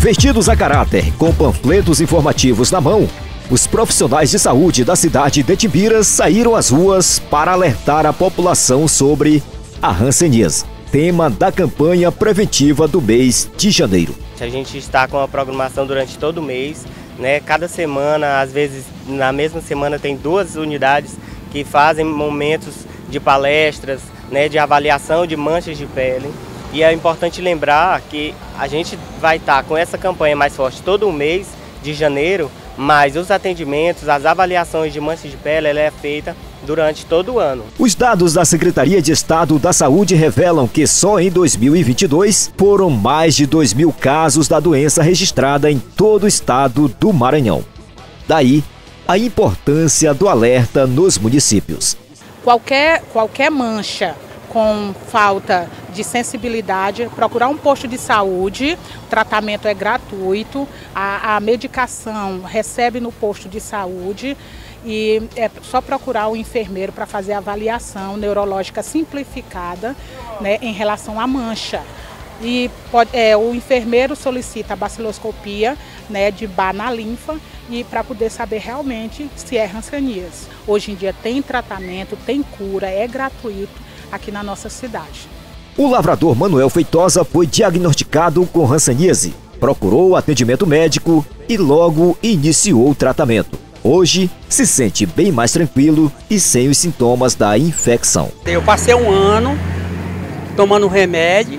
Vestidos a caráter, com panfletos informativos na mão, os profissionais de saúde da cidade de Itembiras saíram às ruas para alertar a população sobre a hanseníase, tema da campanha preventiva do mês de janeiro. A gente está com a programação durante todo o mês, né? Cada semana, às vezes na mesma semana, tem 2 unidades que fazem momentos de palestras, né, de avaliação de manchas de pele. E é importante lembrar que a gente vai estar com essa campanha mais forte todo o mês de janeiro, mas os atendimentos, as avaliações de manchas de pele, ela é feita durante todo o ano. Os dados da Secretaria de Estado da Saúde revelam que só em 2022 foram mais de 2.000 casos da doença registrada em todo o estado do Maranhão. Daí, a importância do alerta nos municípios. Qualquer mancha com falta de sensibilidade, procurar um posto de saúde, o tratamento é gratuito, a medicação recebe no posto de saúde e é só procurar o enfermeiro para fazer a avaliação neurológica simplificada, né, em relação à mancha. E o enfermeiro solicita a baciloscopia, né, de bar na linfa e para poder saber realmente se é hanseníase. Hoje em dia tem tratamento, tem cura, é gratuito aqui na nossa cidade. O lavrador Manuel Feitosa foi diagnosticado com hanseníase, procurou atendimento médico e logo iniciou o tratamento. Hoje, se sente bem mais tranquilo e sem os sintomas da infecção. Eu passei um ano tomando remédio,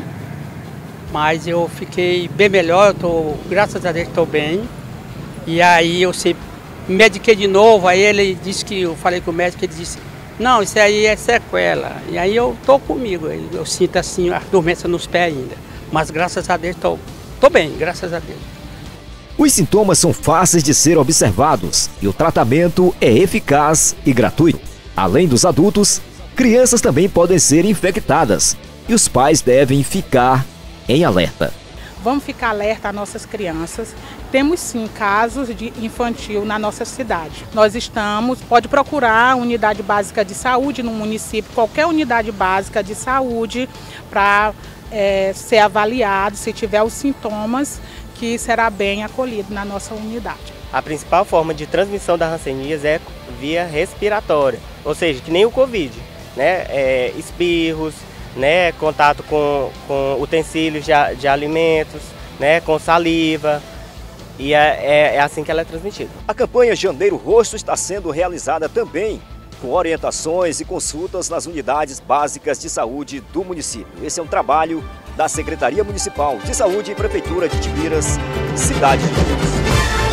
mas eu fiquei bem melhor, graças a Deus estou bem. E aí eu me mediquei de novo, aí ele disse que, eu falei com o médico, ele disse, não, isso aí é sequela. E aí eu tô comigo, eu sinto assim a dormência nos pés ainda. Mas graças a Deus tô bem, graças a Deus. Os sintomas são fáceis de ser observados e o tratamento é eficaz e gratuito. Além dos adultos, crianças também podem ser infectadas e os pais devem ficar em alerta. Vamos ficar alerta às nossas crianças. Temos sim casos de infantil na nossa cidade. Pode procurar a unidade básica de saúde no município, qualquer unidade básica de saúde, para ser avaliado, se tiver os sintomas, que será bem acolhido na nossa unidade. A principal forma de transmissão da hanseníase é via respiratória, ou seja, que nem o Covid, né? Espirros, né, contato com utensílios de alimentos, né, com saliva, e é assim que ela é transmitida. A campanha Janeiro Roxo está sendo realizada também com orientações e consultas nas unidades básicas de saúde do município. Esse é um trabalho da Secretaria Municipal de Saúde e Prefeitura de Itembiras, cidade de Itembiras.